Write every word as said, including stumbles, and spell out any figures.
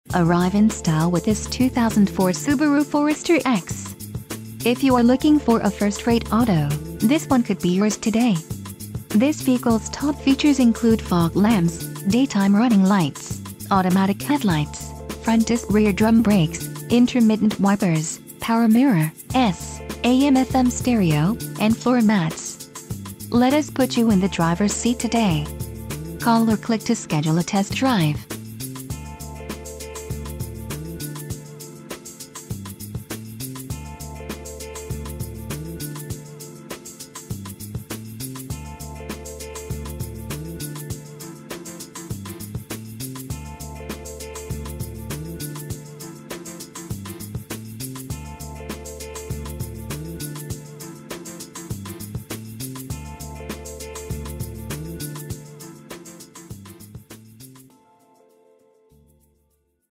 Arrive in style with this two thousand four Subaru Forester X. If you are looking for a first-rate auto, this one could be yours today. This vehicle's top features include fog lamps, daytime running lights, automatic headlights, front disc rear drum brakes, intermittent wipers, power mirror, S, A M F M stereo, and floor mats. Let us put you in the driver's seat today. Call or click to schedule a test drive.